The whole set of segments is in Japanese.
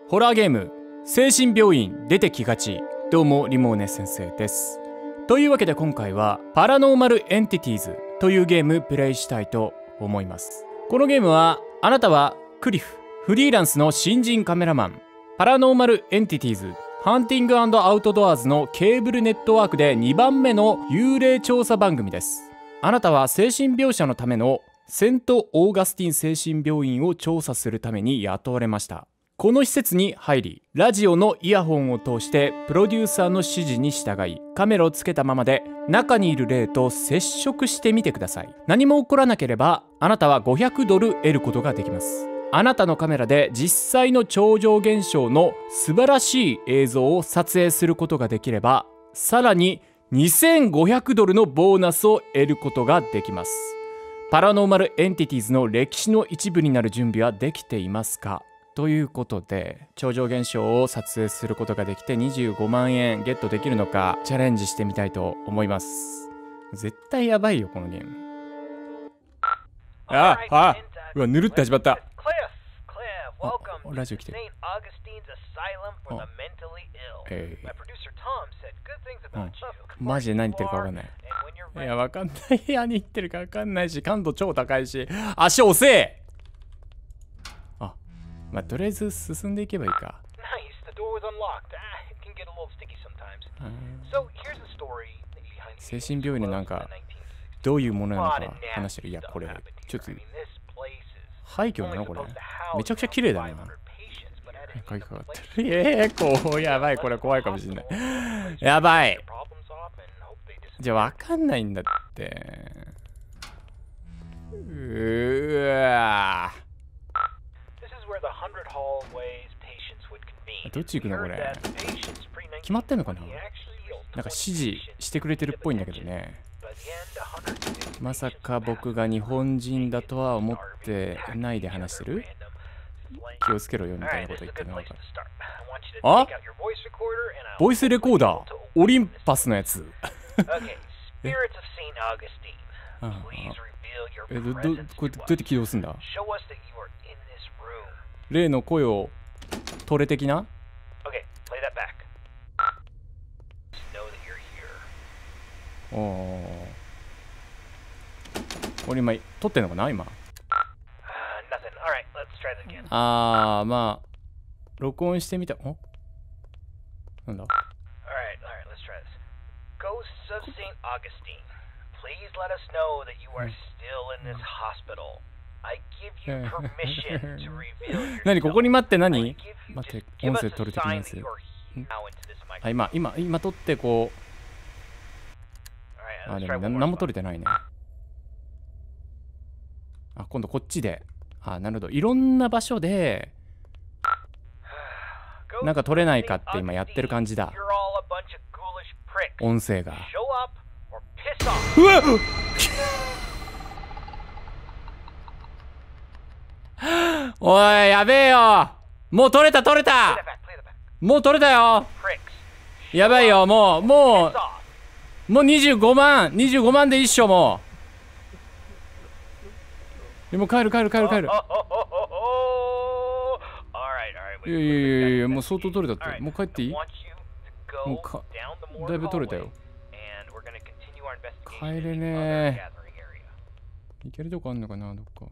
ホラーゲーム精神病院出てきがち。どうもリモーネ先生です。というわけで今回はパラノーマルエンティティーズというゲームプレイしたいと思います。このゲームはあなたはクリフ、フリーランスの新人カメラマン、パラノーマルエンティティーズハンティング&アウトドアーズのケーブルネットワークで2番目の幽霊調査番組です。あなたは精神病者のためのセント・オーガスティン精神病院を調査するために雇われました。この施設に入り、ラジオのイヤホンを通してプロデューサーの指示に従い、カメラをつけたままで中にいる霊と接触してみてください。何も起こらなければあなたは500ドル得ることができます。あなたのカメラで実際の超常現象の素晴らしい映像を撮影することができれば、さらに2500ドルのボーナスを得ることができます。パラノーマルエンティティーズの歴史の一部になる準備はできていますか？ということで、超常現象を撮影することができて25万円ゲットできるのかチャレンジしてみたいと思います。絶対やばいよこのゲーム。うわ、ぬるって始まった。ラジオ来てる。マジで何言ってるか分かんない。いや、分かんない。何言ってるか分かんないし、感度超高いし、足遅え。まあ、とりあえず進んでいけばいいか。精神病院のなんかどういうものなのか話してる。いや、これちょっと廃墟なのこれ。めちゃくちゃ綺麗だな。鍵かかってる。こうやばい。これ怖いかもしれない。やばい。じゃあ分かんないんだって。うわー、どっち行くのこれ。決まってんのかな。なんか指示してくれてるっぽいんだけどね。まさか僕が日本人だとは思ってないで話してる。気をつけろよみたいなこと言ってるのか。あ、ボイスレコーダーオリンパスのやつ。どうやって起動すんだ。例の声をトレ的な。おお、俺今撮ってんのかな今。まあ録音してみた。お、なんだ。何ここに待って。何待って、音声取る的なやつ。今撮ってこう。でも何も取れてないね。今度こっちで。なるほど。いろんな場所でなんか取れないかって今やってる感じだ。音声が。うわっおい、やべえよ。もう取れたもう取れたよ。やばいよ。もう25万でいいっしょ。もう帰る。いやもう相当取れたって。もう帰っていい。だいぶ取れたよ。帰れねえ。行けるとこあんのかな。どっかこ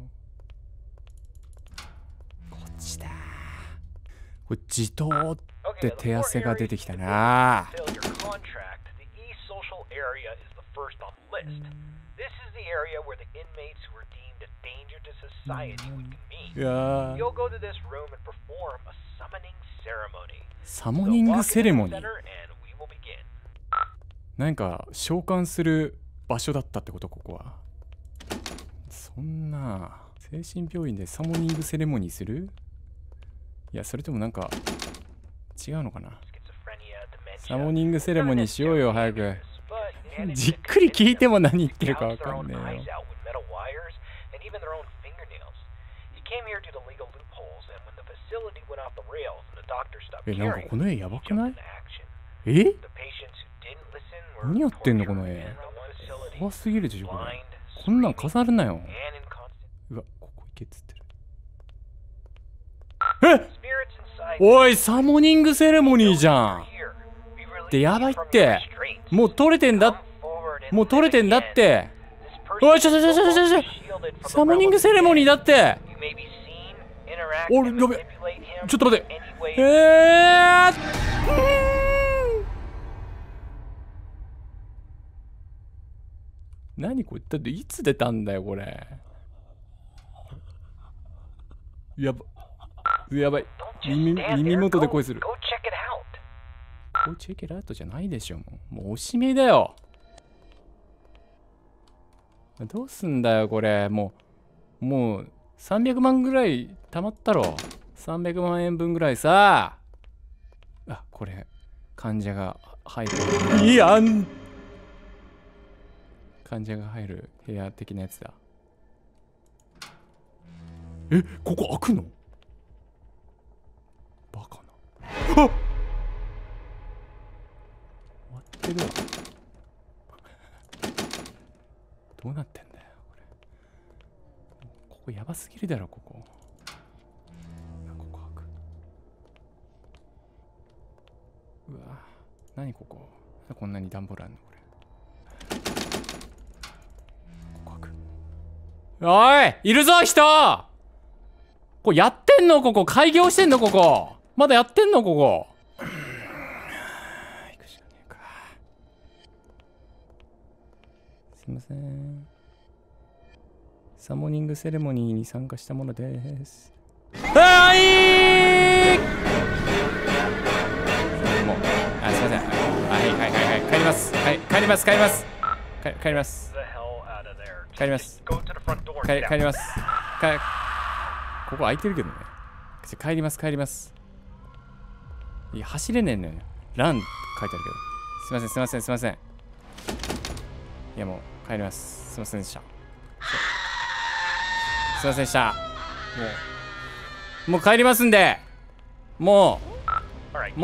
っちだ。これじとーって手汗が出てきたな。いやサモニングセレモニー。なんか召喚する場所だったってこと。ここはそんな精神病院でサモニングセレモニーする。いや、それともなんか違うのかな。サモニングセレモニーしようよ早く。じっくり聞いても何言ってるかわかんねえよ。なんかこの絵やばくない？何やってんのこの絵。怖すぎるでしょこれ。こんなん飾るなよ。うわ、ここ行けっつってる。 おい、サモニングセレモニーじゃん。ってやばいって。もう取れてんだ。もう取れてんだって。おい、サモニングセレモニーだって。おい、やべ。ちょっと待って。何これ、だっていつ出たんだよこれ。やばい。耳元で声する。Go check it out じゃないでしょ。もうおしめだよ。どうすんだよこれ。もう300万ぐらい貯まったろ。300万円分ぐらいさ。あ、これ患者が入る。いやん、患者が入る部屋的なやつだ。ここ開くの？バカな。あっ、終わってるわ。どうなってんだよこれ。ここやばすぎるだろここ。ここ開く。うわ、何ここ。こんなに段ボールあんのこれ。ここ開く。おい、いるぞ人。これやってんのここ。開業してんのここ。まだやってんのここ。行くしかねえか。すいません。サモニングセレモニーに参加したものです。はい。もう、すいません。はい。帰ります。はい、帰ります。帰ります。帰ります。帰ります。ここ空いてるけどね。帰ります。いや、走れねえのよ。ランって書いてあるけど。すいません。いや、もう帰ります。すいませんでした。もう帰りますんで。もう。はい。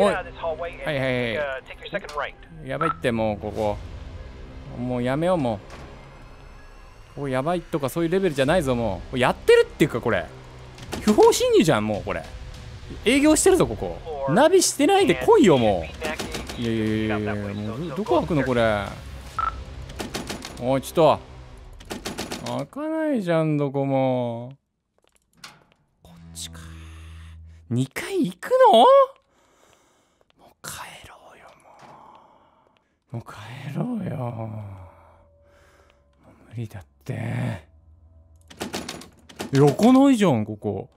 やばいって、もうここ。もうやめよう、もう。ここやばいとかそういうレベルじゃないぞ、もう。やってるっていうか、これ。不法侵入じゃん、もうこれ。営業してるぞ、ここ。ナビしてないで来いよ、もう。いや、もうどこ開くの、これ。おい、ちょっと。開かないじゃん、どこも。こっちか。2回行くの？もう帰ろうよ、もう帰ろうよ。もう無理だって。開かないじゃん、ここ。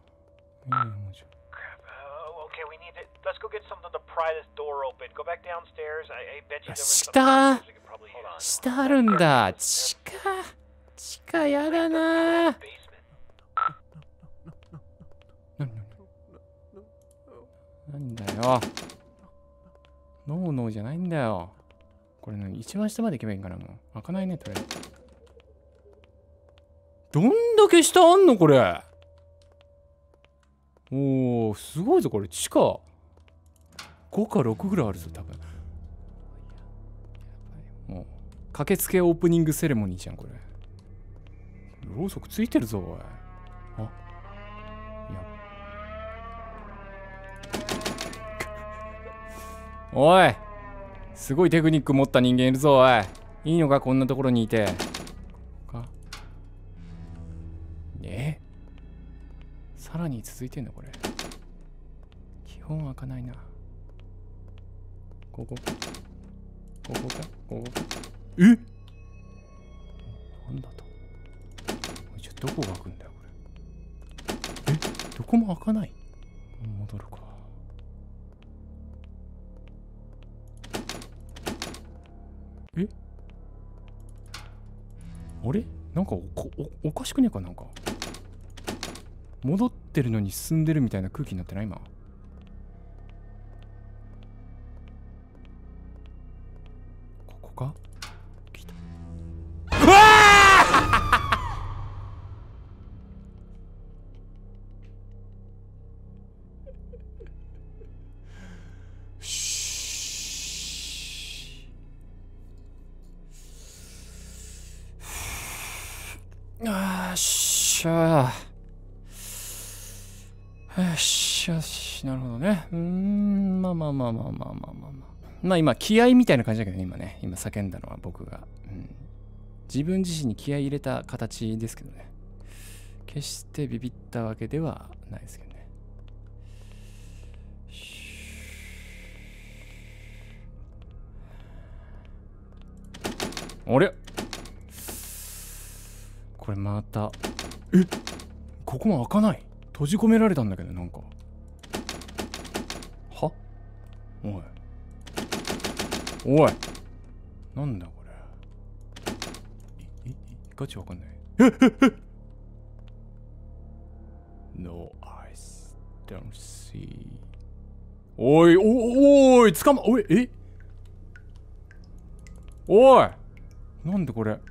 下あるんだ。地下やだな。なんだよ。ノーじゃないんだよ。これね、一番下まで行けばいいんかな。もう開かないね、とりあえず。どんだけ下あんのこれ。おー、すごいぞこれ。地下5か6ぐらいあるぞ多分。もう駆けつけオープニングセレモニーじゃんこれ。ろうそくついてるぞおい。おい、すごいテクニック持った人間いるぞおい。いいのかこんなところにいて。さらに続いてんのこれ。基本開かないな。ここか。なんだと。じゃあどこが開くんだよこれ。どこも開かない。戻るか。あれなんかおかしくねえか。なんか戻ってるのに進んでるみたいな空気になってない今。ここか。来た。うわーよっしゃー。よし。 しよし、なるほどね。まあまあまあまあまあまあまあまあ。まあ今、気合みたいな感じだけどね、今ね。今叫んだのは僕が。自分自身に気合い入れた形ですけどね。決してビビったわけではないですけどね。あれこれまた。ここも開かない。閉じ込められたんだけど、なんか。はおい。おい。なんだこれ。ガチわかんない。No eyes don't see。おい、おい、捕ま、おい、おいなんでこれ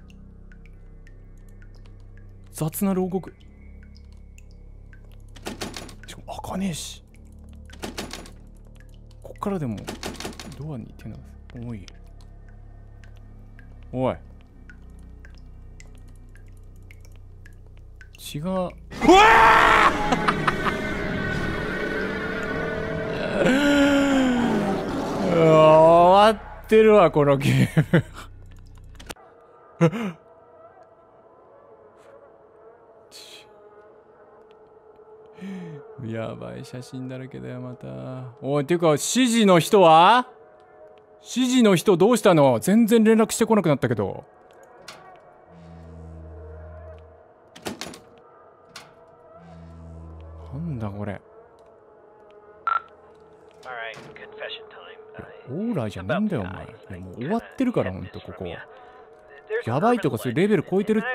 雑な牢獄。しかも開かねえし。こっからでもドアに手のおいおい血がうわ終わってるわこのゲームやばい写真だらけだよまた。おいていうか指示の人は指示の人どうしたの。全然連絡してこなくなったけど。なんだこれ。オーライじゃねえんだよお前。いやもう終わってるからほんとここ。やばいとかそういうレベル超えてるって。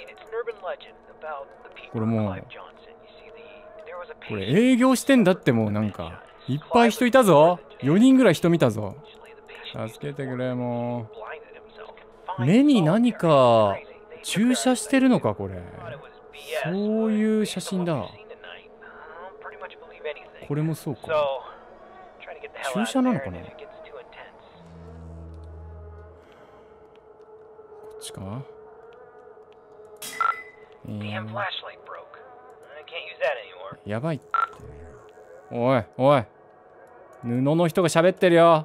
これもうこれ営業してんだってもうなんかいっぱい人いたぞ。4人ぐらい人見たぞ。助けてくれもう。目に何か注射してるのかこれ。そういう写真だ。これもそうか。注射なのかな。こっちか。やばいって。おいおい布の人が喋ってるよ。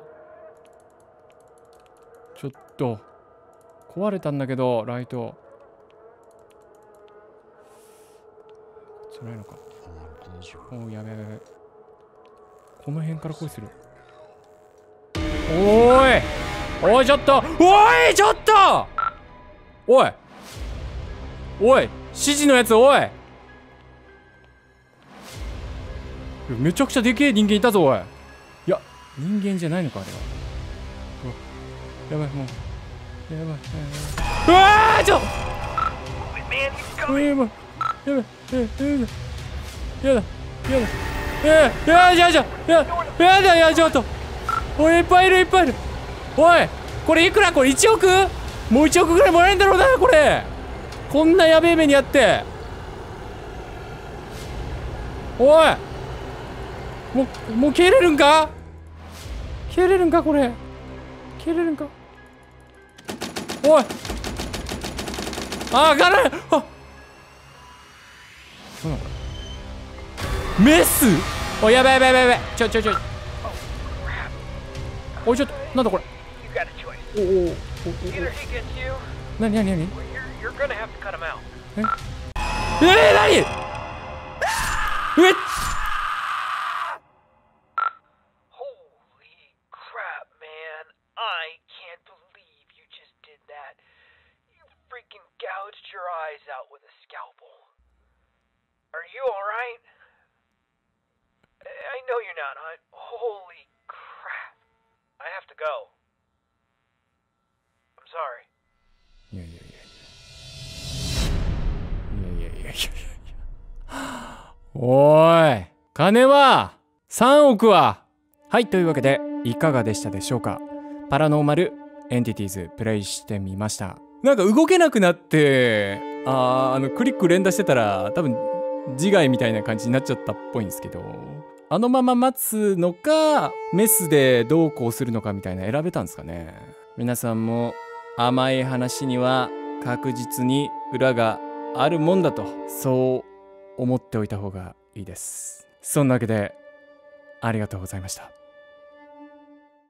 ちょっと壊れたんだけどライト。こっちないのか。おおやべやべやべ。この辺から恋する。おーいおいちょっとおいちょっとおいおい指示のやつおいめちゃくちゃでけえ人間いたぞおい。いや人間じゃないのかあれは。やばいもうやばいうわーちょやばいやばいやだやだやちょっとおいいっぱいいるいっぱいいる。おいこれいくらこれ1億もう1億ぐらいもらえるんだろうなこれ。こんなやべえ目にあっておいもう蹴れるんか蹴れるんかこれ蹴れるんか。おいあがないあそうなのかメス。おいやべやべやべやべちょおいちょっとなんだこれ。おなになになになにいやおーい金は3億は。はいというわけでいかがでしたでしょうか。パラノーマルエンティティーズプレイしてみました。なんか動けなくなってクリック連打してたら多分自害みたいな感じになっちゃったっぽいんですけど、あのまま待つのかメスでどうこうするのかみたいな選べたんですかね。皆さんも甘い話には確実に裏があるもんだとそう思っておいた方がいいです。 そんなわけでありがとうございました。